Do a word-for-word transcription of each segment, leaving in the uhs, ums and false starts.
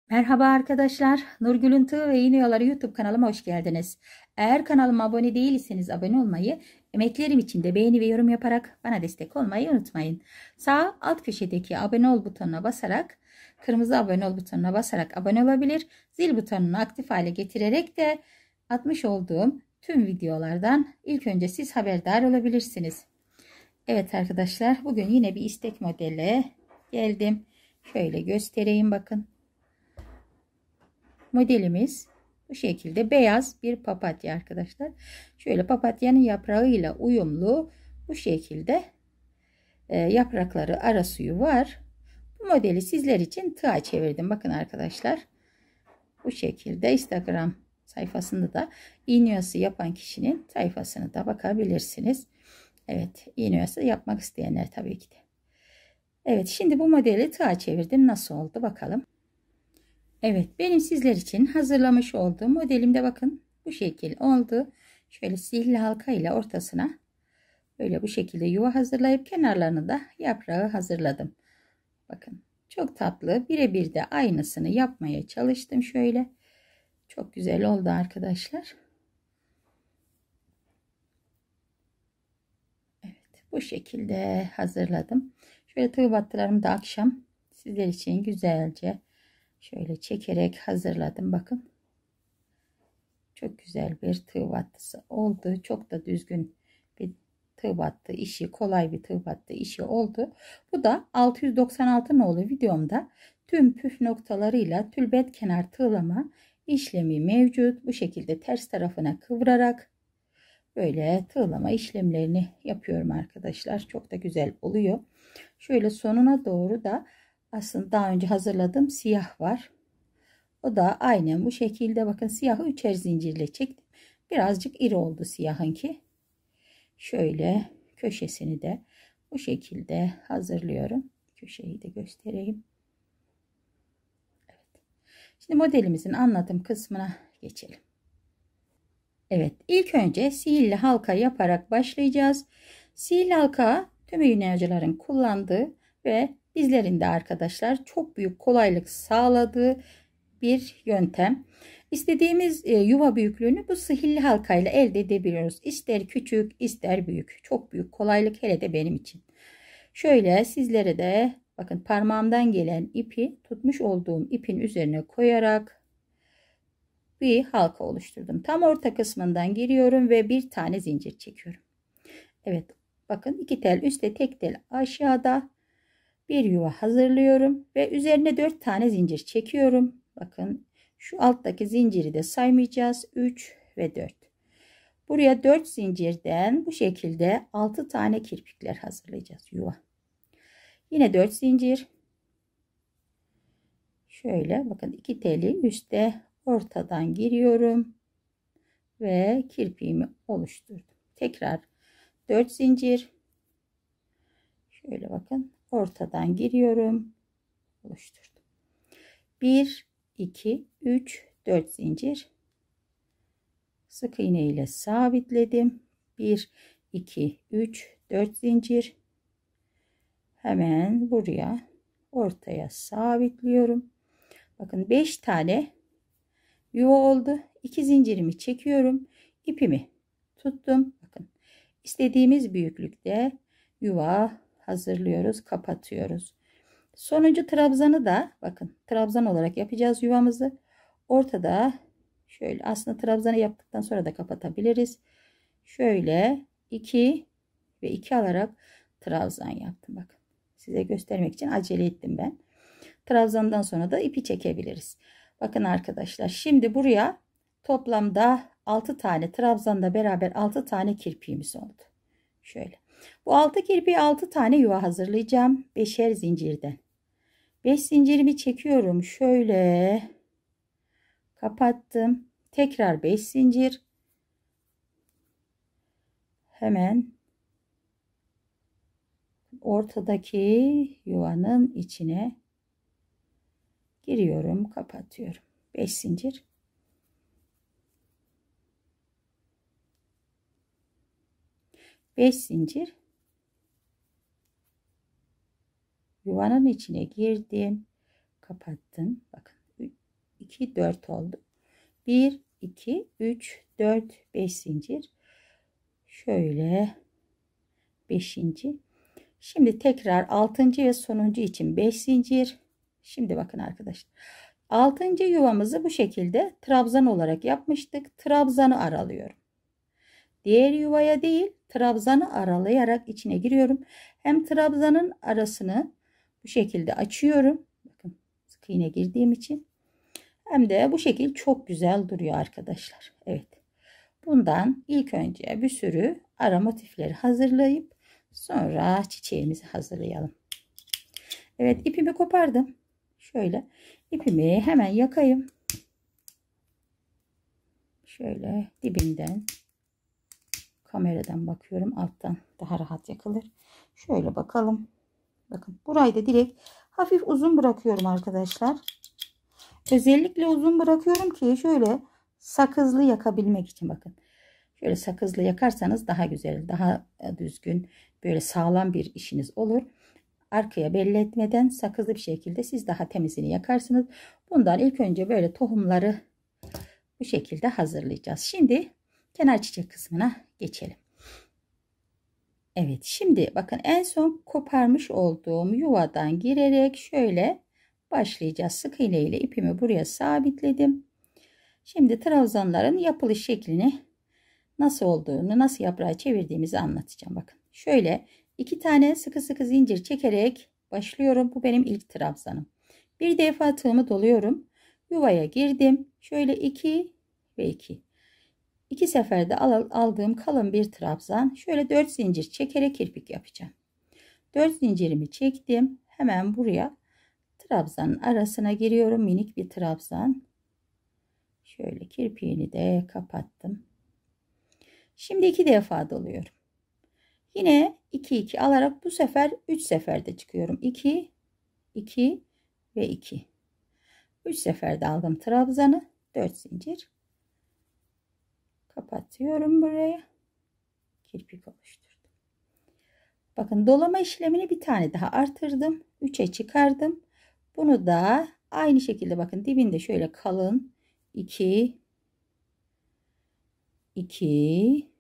Merhaba arkadaşlar. Nurgül'ün Tığ ve İğne Yolları YouTube kanalıma hoş geldiniz. Eğer kanalıma abone değilseniz abone olmayı, emeklerim için de beğeni ve yorum yaparak bana destek olmayı unutmayın. Sağ alt köşedeki abone ol butonuna basarak, kırmızı abone ol butonuna basarak abone olabilir. Zil butonunu aktif hale getirerek de atmış olduğum tüm videolardan ilk önce siz haberdar olabilirsiniz. Evet arkadaşlar, bugün yine bir istek modeli geldim. Şöyle göstereyim, bakın. Modelimiz bu şekilde beyaz bir papatya arkadaşlar. Şöyle papatyanın yaprağıyla uyumlu bu şekilde e, yaprakları ara suyu var. Bu modeli sizler için tığa çevirdim. Bakın arkadaşlar. Bu şekilde Instagram sayfasında da iğne oyası yapan kişinin sayfasına da bakabilirsiniz. Evet, iğne oyası yapmak isteyenler tabii ki de. Evet, şimdi bu modeli tığa çevirdim. Nasıl oldu bakalım. Evet, benim sizler için hazırlamış olduğum modelimde bakın bu şekil oldu. Şöyle sihirli halka ile ortasına böyle bu şekilde yuva hazırlayıp kenarlarını da yaprağı hazırladım. Bakın çok tatlı, birebir de aynısını yapmaya çalıştım şöyle. Çok güzel oldu arkadaşlar. Evet, bu şekilde hazırladım. Şöyle tığ battılarımı da akşam sizler için güzelce şöyle çekerek hazırladım. Bakın. Çok güzel bir tığ battısı oldu. Çok da düzgün bir tığ battı işi, kolay bir tığ battı işi oldu. Bu da altı yüz doksan altı nolu videomda tüm püf noktalarıyla tülbent kenar tığlama işlemi mevcut. Bu şekilde ters tarafına kıvırarak böyle tığlama işlemlerini yapıyorum arkadaşlar. Çok da güzel oluyor. Şöyle sonuna doğru da aslında daha önce hazırladığım siyah var. O da aynen bu şekilde, bakın siyahı üçer zincirle çektim. Birazcık iri oldu siyahınki. Şöyle köşesini de bu şekilde hazırlıyorum. Köşeyi de göstereyim. Evet. Şimdi modelimizin anlatım kısmına geçelim. Evet, ilk önce sihirli halka yaparak başlayacağız. Sihirli halka tüm iğnecilerin kullandığı ve bizlerin de arkadaşlar çok büyük kolaylık sağladığı bir yöntem. İstediğimiz e, yuva büyüklüğünü bu sihirli halkayla elde edebiliyoruz. İster küçük ister büyük. Çok büyük kolaylık, hele de benim için. Şöyle sizlere de bakın, parmağımdan gelen ipi tutmuş olduğum ipin üzerine koyarak bir halka oluşturdum. Tam orta kısmından giriyorum ve bir tane zincir çekiyorum. Evet, bakın iki tel üstte, tek tel aşağıda bir yuva hazırlıyorum ve üzerine dört tane zincir çekiyorum. Bakın şu alttaki zinciri de saymayacağız. üç ve dört. Buraya dört zincirden bu şekilde altı tane kirpikler hazırlayacağız, yuva. Yine dört zincir. Şöyle bakın, iki teli üstte ortadan giriyorum ve kirpiğimi oluşturdum. Tekrar dört zincir. Şöyle bakın, ortadan giriyorum, oluşturdum. bir iki üç dört zincir, sık iğne ile sabitledim. bir iki üç dört zincir, hemen buraya ortaya sabitliyorum. Bakın beş tane yuva oldu. iki zincirimi çekiyorum, ipimi tuttum. Bakın istediğimiz büyüklükte yuva hazırlıyoruz, kapatıyoruz. Sonuncu trabzanı da bakın trabzan olarak yapacağız yuvamızı. Ortada şöyle, aslında trabzanı yaptıktan sonra da kapatabiliriz. Şöyle iki ve iki alarak trabzan yaptım. Bakın size göstermek için acele ettim ben. Trabzandan sonra da ipi çekebiliriz. Bakın arkadaşlar, şimdi buraya toplamda altı tane trabzanla beraber altı tane kirpiğimiz oldu. Şöyle. Bu altı kirpiği altı tane yuva hazırlayacağım. beşer zincirden. beş zincirimi çekiyorum. Şöyle kapattım. Tekrar beş zincir. Hemen ortadaki yuvanın içine giriyorum, kapatıyorum. beş zincir. beş zincir. Yuvanın içine girdim, kapattım. Bakın iki, dört oldu. bir, iki, üç, dört, beş zincir. Şöyle beşinci. Şimdi tekrar altıncı ve sonuncu için beş zincir. Şimdi bakın arkadaşlar. altıncı yuvamızı bu şekilde trabzan olarak yapmıştık. Trabzanı aralıyorum. Diğer yuvaya değil, trabzanı aralayarak içine giriyorum. Hem trabzanın arasını bu şekilde açıyorum. Bakın sık iğne girdiğim için. Hem de bu şekil çok güzel duruyor arkadaşlar. Evet. Bundan ilk önce bir sürü ara motifleri hazırlayıp sonra çiçeğimizi hazırlayalım. Evet, ipimi kopardım. Şöyle ipimi hemen yakayım. Şöyle dibinden, kameradan bakıyorum, alttan daha rahat yakılır. Şöyle bakalım. Bakın burayı da direkt hafif uzun bırakıyorum arkadaşlar. Özellikle uzun bırakıyorum ki şöyle sakızlı yakabilmek için. Bakın şöyle sakızlı yakarsanız daha güzel, daha düzgün, böyle sağlam bir işiniz olur. Arkaya belli etmeden sakızlı bir şekilde siz daha temizini yakarsınız. Bundan ilk önce böyle tohumları bu şekilde hazırlayacağız. Şimdi kenar çiçek kısmına geçelim. Evet, şimdi bakın en son koparmış olduğum yuvadan girerek şöyle başlayacağız. Sık iğne ile ipimi buraya sabitledim. Şimdi trabzanların yapılış şeklini, nasıl olduğunu, nasıl yaprağı çevirdiğimizi anlatacağım. Bakın şöyle iki tane sıkı sıkı zincir çekerek başlıyorum. Bu benim ilk trabzanım. Bir defa tığımı doluyorum. Yuvaya girdim. Şöyle iki ve iki. İki seferde aldığım kalın bir trabzan. Şöyle dört zincir çekerek kirpik yapacağım. dört zincirimi çektim. Hemen buraya trabzanın arasına giriyorum. Minik bir trabzan. Şöyle kirpiğini de kapattım. Şimdi iki defa doluyorum. Yine iki iki alarak bu sefer üç seferde çıkıyorum. iki iki ve iki. üç seferde aldım trabzanı. dört zincir. Kapatıyorum buraya. Kirpik oluşturdum. Bakın dolama işlemini bir tane daha artırdım. üçe çıkardım. Bunu da aynı şekilde bakın dibinde şöyle kalın iki iki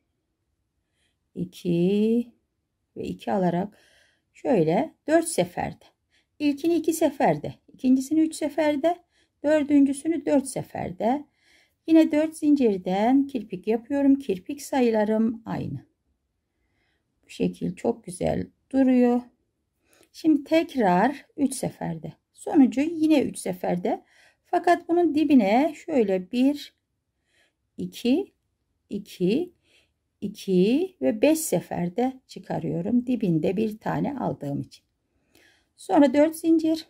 iki ve iki alarak şöyle dört seferde. İlkini iki seferde, ikincisini üç seferde, dördüncüsünü dört seferde. Yine dört zincirden kirpik yapıyorum. Kirpik sayılarım aynı. Bu şekil çok güzel duruyor. Şimdi tekrar üç seferde. Sonucu yine üç seferde. Fakat bunun dibine şöyle bir, iki, iki, iki ve beş seferde çıkarıyorum. Dibinde bir tane aldığım için. Sonra dört zincir.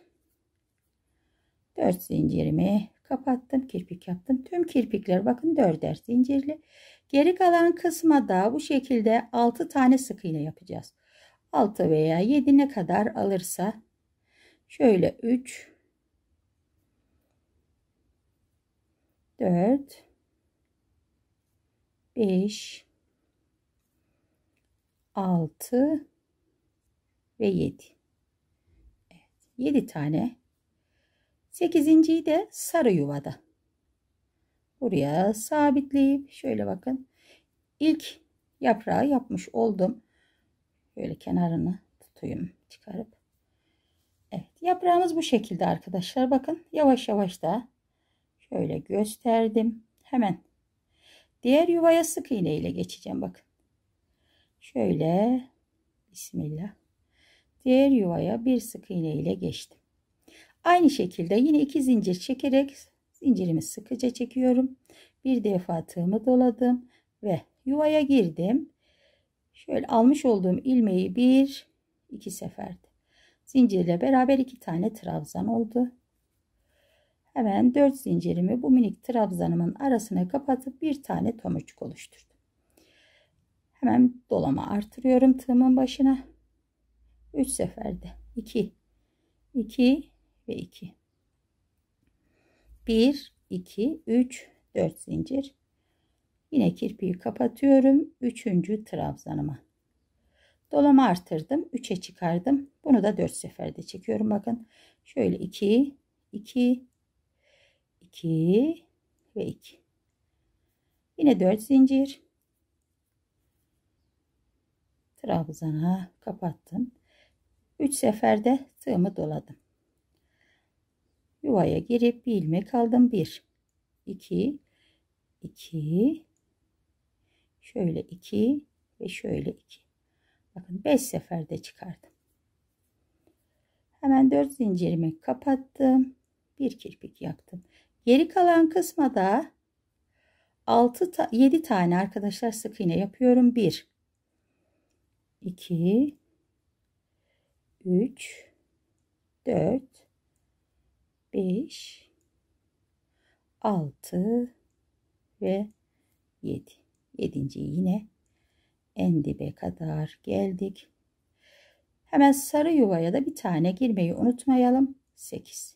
dört zincirimi kapattım. Kirpik yaptım. Tüm kirpikler bakın dörder zincirli. Geri kalan kısma da bu şekilde altı tane sık iğne yapacağız. altı veya yedi ne kadar alırsa şöyle üç, dört, beş, altı ve yedi. Evet, yedi tane. sekizinciyi de sarı yuvada buraya sabitleyip şöyle bakın ilk yaprağı yapmış oldum. Böyle kenarını tutayım çıkarıp. Evet, yaprağımız bu şekilde arkadaşlar. Bakın yavaş yavaş da şöyle gösterdim. Hemen diğer yuvaya sık iğne ile geçeceğim. Bakın şöyle bismillah, diğer yuvaya bir sık iğne ile geçtim. Aynı şekilde yine iki zincir çekerek zincirimi sıkıca çekiyorum. Bir defa tığımı doladım ve yuvaya girdim. Şöyle almış olduğum ilmeği bir iki seferde zincirle beraber iki tane trabzan oldu. Hemen dört zincirimi bu minik trabzanımın arasına kapatıp bir tane tomurcuk oluşturdum. Hemen dolama artırıyorum tığımın başına. üç seferde iki iki ve iki. bir iki üç dört zincir. Yine kirpiği kapatıyorum. üçüncü trabzanıma. Dolama artırdım. üçe çıkardım. Bunu da dört seferde çekiyorum. Bakın şöyle iki iki iki ve iki. Yine dört zincir. Trabzana kapattım. üç seferde tığımı doladım. Yuvaya girip bir ilmek aldım. bir, iki, iki, şöyle iki ve şöyle iki. Bakın beş seferde çıkardım. Hemen dört zincirimi kapattım. Bir kirpik yaptım. Geri kalan kısma da altı ta yedi tane arkadaşlar sık iğne yapıyorum. bir, iki, üç, dört, beş, altı ve yedi. yedinciyi yine en dibe kadar geldik. Hemen sarı yuvaya da bir tane girmeyi unutmayalım. sekiz.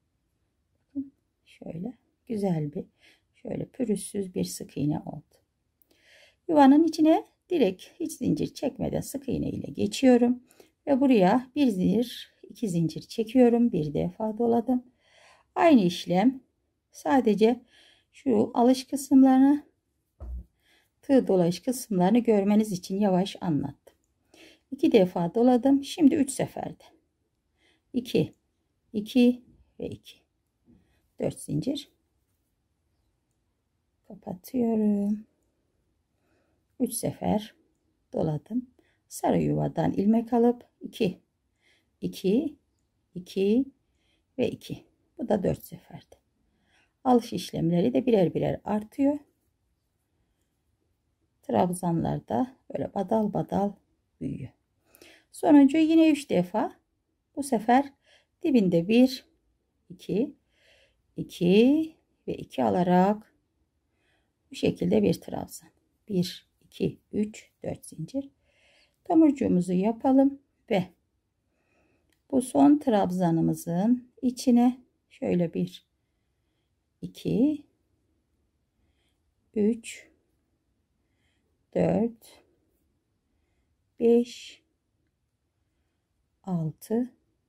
Şöyle güzel bir, şöyle pürüzsüz bir sık iğne oldu. Yuvanın içine direkt hiç zincir çekmeden sık iğne ile geçiyorum ve buraya bir zincir, iki zincir çekiyorum. Bir defa doladım. Aynı işlem, sadece şu alış kısımlarını, tığ dolaş kısımlarını görmeniz için yavaş anlattım. iki defa doladım. Şimdi üç seferde iki, iki ve iki. dört zincir kapatıyorum. üç sefer doladım. Sarı yuvadan ilmek alıp iki, iki, iki ve iki. Bu da dört seferde. Alış işlemleri de birer birer artıyor. Trabzanlar da böyle badal badal büyüyor. Sonuncu yine üç defa. Bu sefer dibinde bir, iki, iki ve iki alarak bu şekilde bir trabzan. bir, iki, üç, dört zincir. Tomurcuğumuzu yapalım ve bu son trabzanımızın içine şöyle bir, iki, üç, dört, beş, altı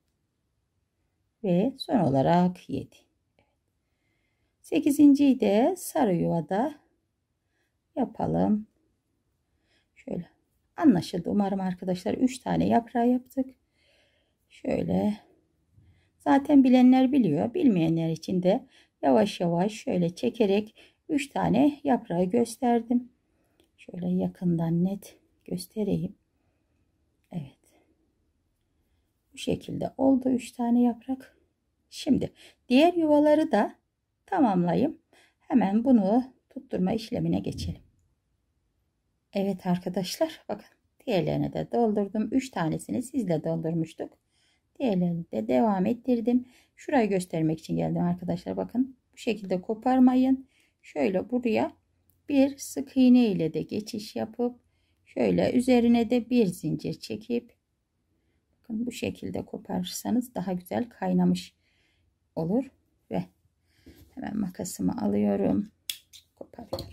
ve son olarak yedi. sekizinciyi de sarı yuvada yapalım. Şöyle anlaşıldı umarım arkadaşlar. üç tane yaprağı yaptık. Şöyle, zaten bilenler biliyor. Bilmeyenler için de yavaş yavaş şöyle çekerek üç tane yaprağı gösterdim. Şöyle yakından net göstereyim. Evet. Bu şekilde oldu üç tane yaprak. Şimdi diğer yuvaları da tamamlayayım. Hemen bunu tutturma işlemine geçelim. Evet arkadaşlar, bakın diğerlerini de doldurdum. üç tanesini sizle doldurmuştuk. Diğerlerini de devam ettirdim. Şurayı göstermek için geldim arkadaşlar. Bakın bu şekilde koparmayın. Şöyle buraya bir sık iğne ile de geçiş yapıp şöyle üzerine de bir zincir çekip bakın bu şekilde koparırsanız daha güzel kaynamış olur ve hemen makasımı alıyorum, koparıyorum.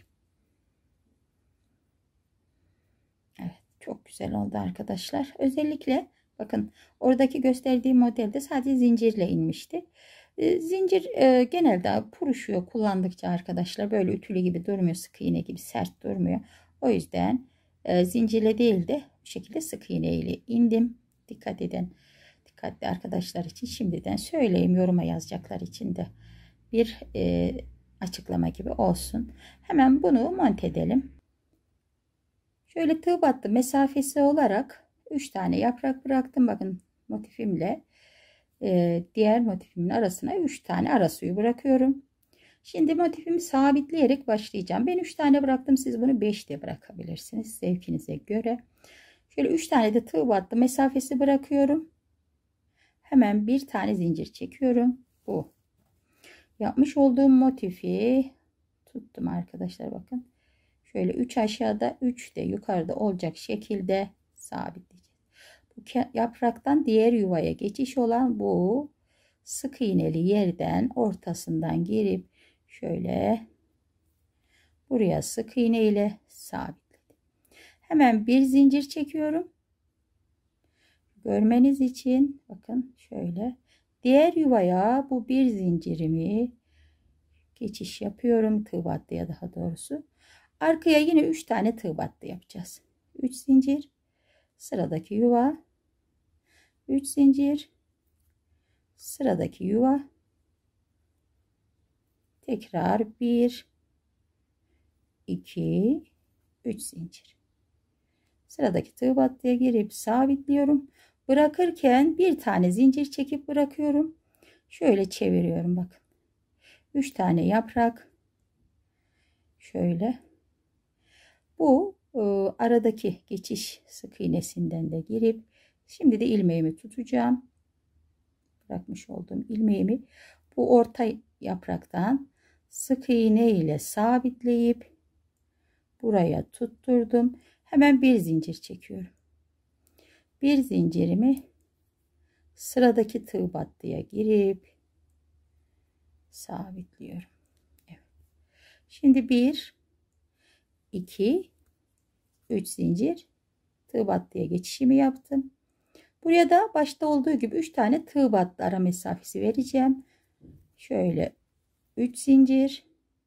Evet, çok güzel oldu arkadaşlar. Özellikle bakın oradaki gösterdiğim modelde sadece zincirle inmişti. Zincir e, genelde puruşuyor kullandıkça arkadaşlar, böyle ütülü gibi durmuyor, sık iğne gibi sert durmuyor. O yüzden e, zincirle değil de bu şekilde sık iğne ile indim. Dikkat edin, dikkatli arkadaşlar için şimdiden söyleyeyim, yoruma yazacaklar için de bir e, açıklama gibi olsun. Hemen bunu monte edelim. Şöyle tığ battı mesafesi olarak üç tane yaprak bıraktım. Bakın motifimle e, diğer motifimin arasına üç tane ara suyu bırakıyorum. Şimdi motifimi sabitleyerek başlayacağım. Ben üç tane bıraktım. Siz bunu beş de bırakabilirsiniz zevkinize göre. Şöyle üç tane de tığ battı mesafesi bırakıyorum. Hemen bir tane zincir çekiyorum. Bu yapmış olduğum motifi tuttum arkadaşlar, bakın. Şöyle üç aşağıda üç de yukarıda olacak şekilde sabitleyeceğiz. Bu yapraktan diğer yuvaya geçiş olan bu sık iğneli yerden ortasından girip şöyle buraya sık iğne ile sabitledim. Hemen bir zincir çekiyorum. Görmeniz için bakın şöyle diğer yuvaya bu bir zincirimi geçiş yapıyorum. Tığ battıya daha doğrusu. Arkaya yine üç tane tığ battı yapacağız. üç zincir, sıradaki yuva, üç zincir, sıradaki yuva, tekrar bir, iki, üç zincir. Sıradaki tığ battıya girip sabitliyorum. Bırakırken bir tane zincir çekip bırakıyorum. Şöyle çeviriyorum bakın. üç tane yaprak. Şöyle. Bu e, aradaki geçiş sık iğnesinden de girip şimdi de ilmeğimi tutacağım. Bırakmış olduğum ilmeğimi bu orta yapraktan sık iğne ile sabitleyip buraya tutturdum. Hemen bir zincir çekiyorum. Bir zincirimi sıradaki tığ battıya girip sabitliyorum. Evet. Şimdi bir, iki, üç zincir tığ battıya geçişimi yaptım. Buraya da başta olduğu gibi üç tane tığ battı ara mesafesi vereceğim. Şöyle üç zincir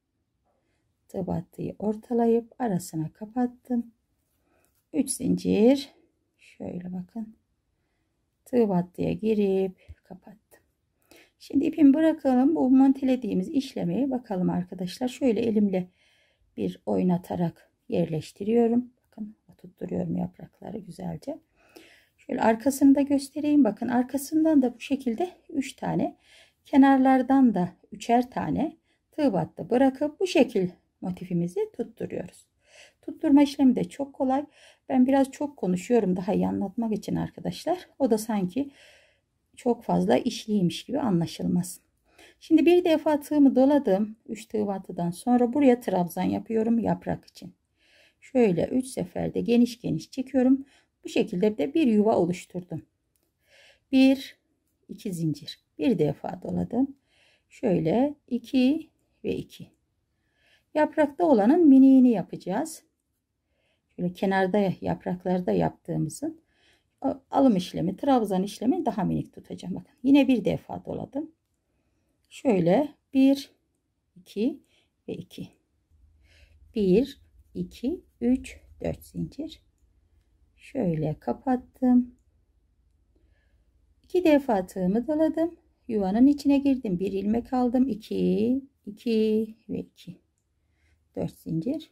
tığ battıyı ortalayıp arasına kapattım. üç zincir şöyle bakın. Tığ battıya girip kapattım. Şimdi ipimi bırakalım. Bu montelediğimiz işlemi bakalım arkadaşlar. Şöyle elimle bir oynatarak yerleştiriyorum. Bakın tutturuyorum yaprakları güzelce. Şöyle arkasını da göstereyim. Bakın arkasından da bu şekilde üç tane, kenarlardan da üçer tane tığ battı bırakıp bu şekil motifimizi tutturuyoruz. Tutturma işlemi de çok kolay. Ben biraz çok konuşuyorum daha iyi anlatmak için arkadaşlar. O da sanki çok fazla işliymiş gibi anlaşılmasın. Şimdi bir defa tığımı doladım. üç tığ battıdan sonra buraya trabzan yapıyorum yaprak için. Şöyle üç seferde geniş geniş çekiyorum. Bu şekilde de bir yuva oluşturdum. bir, iki zincir. Bir defa doladım. Şöyle iki ve iki. Yaprakta olanın miniğini yapacağız. Şöyle kenarda yapraklarda yaptığımızın alım işlemi, trabzan işlemi daha minik tutacağım. Bakın yine bir defa doladım. Şöyle bir, iki ve iki. bir, iki, üç, dört zincir. Şöyle kapattım. iki defa tığımı doladım. Yuvanın içine girdim. Bir ilmek aldım. iki, iki ve iki. dört zincir.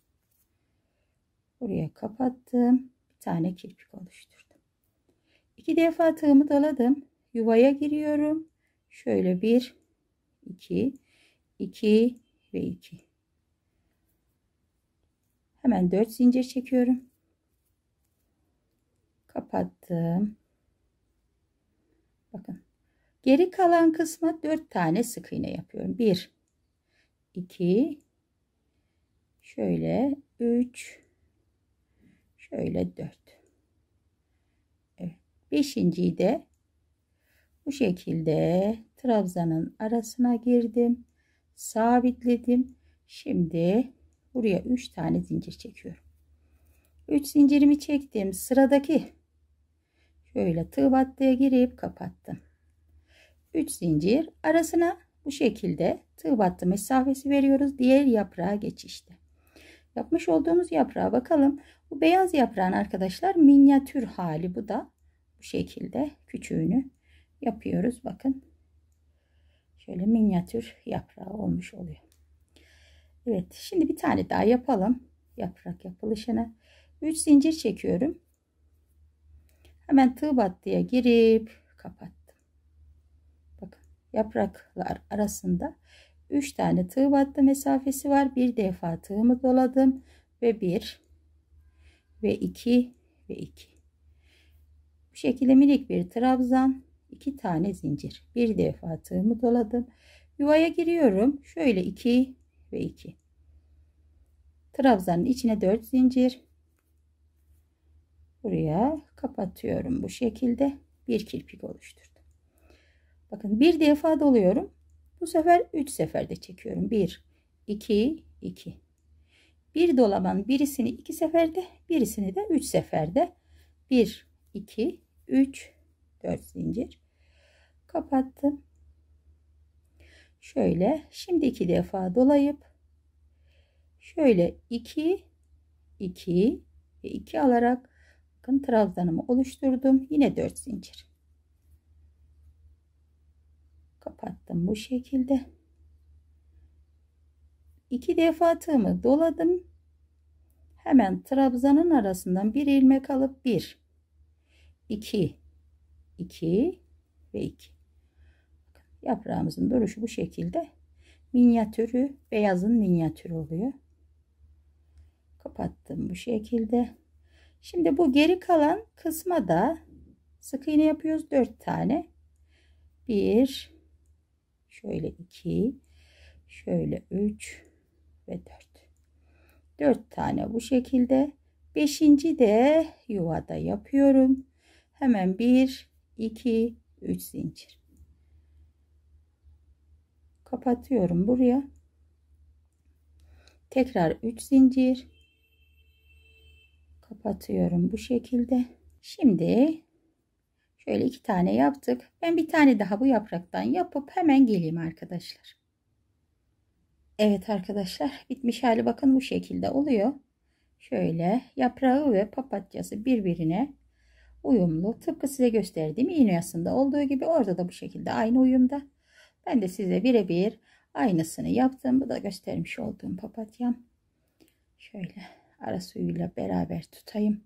Buraya kapattım. Bir tane kirpik oluşturdum. iki defa tığımı doladım. Yuvaya giriyorum. Şöyle bir, iki, iki ve iki. Hemen dört zincir çekiyorum. Kapattım. Bakın. Geri kalan kısma dört tane sık iğne yapıyorum. bir, iki, şöyle üç, şöyle dört. Evet. beşinciyi de bu şekilde trabzanın arasına girdim. Sabitledim. Şimdi buraya üç tane zincir çekiyorum. üç zincirimi çektim. Sıradaki şöyle tığ battıya girip kapattım. üç zincir arasına bu şekilde tığ battı mesafesi veriyoruz. Diğer yaprağa geçişte. Yapmış olduğumuz yaprağa bakalım. Bu beyaz yaprağın arkadaşlar minyatür hali bu da. Bu şekilde küçüğünü yapıyoruz. Bakın. Şöyle minyatür yaprağı olmuş oluyor. Evet. Şimdi bir tane daha yapalım. Yaprak yapılışını. üç zincir çekiyorum. Hemen tığ battıya girip kapattım. Bakın. Yapraklar arasında üç tane tığ battı mesafesi var. Bir defa tığımı doladım ve bir ve iki ve iki. Bu şekilde minik bir trabzan, iki tane zincir. Bir defa tığımı doladım. Yuvaya giriyorum. Şöyle iki ve iki. Trabzanın içine dört zincir. Buraya kapatıyorum bu şekilde. Bir kirpik oluşturdum. Bakın bir defa doluyorum. Bu sefer üç seferde çekiyorum. bir, iki, iki. Bir dolamanın birisini iki seferde, birisini de üç seferde. bir, iki, üç, dört zincir. Kapattım. Şöyle şimdi iki defa dolayıp şöyle iki iki ve iki alarak bakın trabzanımı oluşturdum. Yine dört zincir kapattım bu şekilde. iki defa tığımı doladım. Hemen trabzanın arasından bir ilmek alıp bir iki iki ve iki. Yaprağımızın duruşu bu şekilde. Minyatürü, beyazın minyatürü oluyor. Kapattım bu şekilde. Şimdi bu geri kalan kısma da sık iğne yapıyoruz. dört tane. bir, şöyle iki, şöyle üç ve dört. dört tane bu şekilde. beşinci de yuvada yapıyorum. Hemen bir, iki, üç zincir. Kapatıyorum buraya. Tekrar üç zincir. Kapatıyorum bu şekilde. Şimdi şöyle iki tane yaptık. Ben bir tane daha bu yapraktan yapıp hemen geleyim arkadaşlar. Evet arkadaşlar, bitmiş hali bakın bu şekilde oluyor. Şöyle yaprağı ve papatyası birbirine uyumlu. Tıpkı size gösterdiğim iğne oyasında olduğu gibi orada da bu şekilde aynı uyumda. Ben de size birebir aynısını yaptım. Bu da göstermiş olduğum papatyam. Şöyle ara suyuyla beraber tutayım.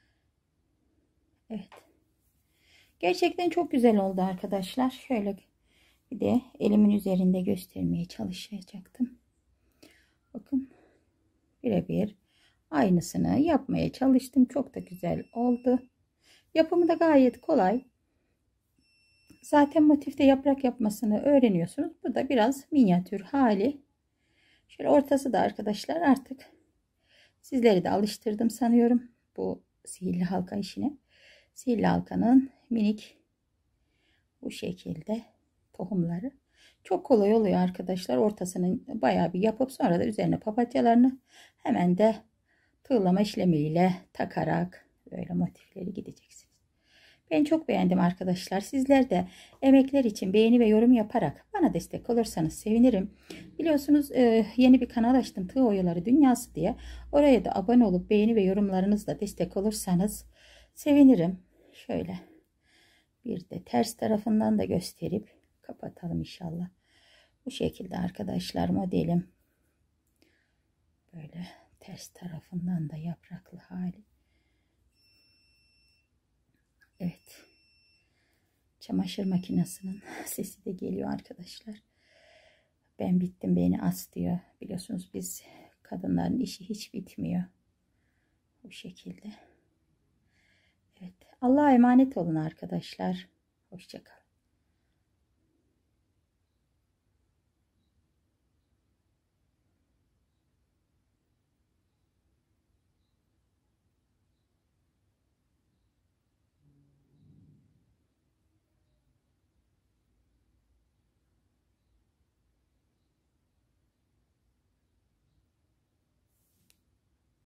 Evet. Gerçekten çok güzel oldu arkadaşlar. Şöyle bir de elimin üzerinde göstermeye çalışacaktım. Bakın birebir aynısını yapmaya çalıştım. Çok da güzel oldu. Yapımı da gayet kolay. Zaten motifte yaprak yapmasını öğreniyorsunuz. Bu da biraz minyatür hali. Şöyle ortası da arkadaşlar artık sizleri de alıştırdım sanıyorum bu sihirli halka işine. Sihirli halkanın minik bu şekilde tohumları. Çok kolay oluyor arkadaşlar. Ortasını bayağı bir yapıp sonra da üzerine papatyalarını hemen de tığlama işlemiyle takarak böyle motifleri gideceksiniz. Ben çok beğendim arkadaşlar. Sizler de emekler için beğeni ve yorum yaparak bana destek olursanız sevinirim. Biliyorsunuz yeni bir kanal açtım, Tığ Oyaları Dünyası diye. Oraya da abone olup beğeni ve yorumlarınızla destek olursanız sevinirim. Şöyle bir de ters tarafından da gösterip kapatalım inşallah. Bu şekilde arkadaşlar modelim. Böyle ters tarafından da yapraklı hali. Evet. Çamaşır makinesinin sesi de geliyor arkadaşlar. Ben bittim, beni as diyor. Biliyorsunuz biz kadınların işi hiç bitmiyor. Bu şekilde. Evet. Allah'a emanet olun arkadaşlar. Hoşça kalın.